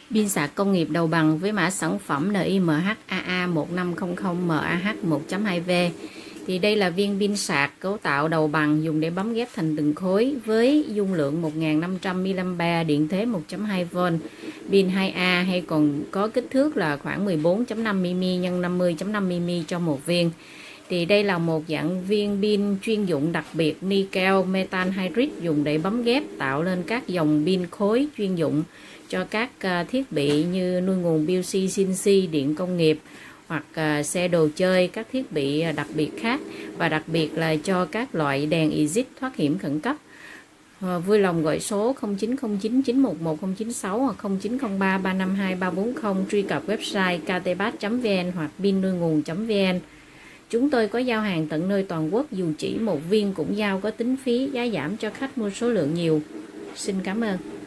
Pin sạc công nghiệp đầu bằng với mã sản phẩm NIMH-AA1500MAH 1.2V. Thì đây là viên pin sạc cấu tạo đầu bằng dùng để bấm ghép thành từng khối với dung lượng 1500 mAh, điện thế 1.2V. Pin 2A hay còn có kích thước là khoảng 14.5mm x 50.5mm cho một viên. Thì đây là một dạng viên pin chuyên dụng đặc biệt nickel metal hydride dùng để bấm ghép tạo lên các dòng pin khối chuyên dụng cho các thiết bị như nuôi nguồn PLC, CNC, điện công nghiệp hoặc xe đồ chơi, các thiết bị đặc biệt khác, và đặc biệt là cho các loại đèn exit thoát hiểm khẩn cấp. Vui lòng gọi số 0909 911 096 hoặc 0903 352 340, truy cập website ktbat.vn hoặc pinnuinguồn.vn. Chúng tôi có giao hàng tận nơi toàn quốc, dù chỉ một viên cũng giao có tính phí, giá giảm cho khách mua số lượng nhiều. Xin cảm ơn.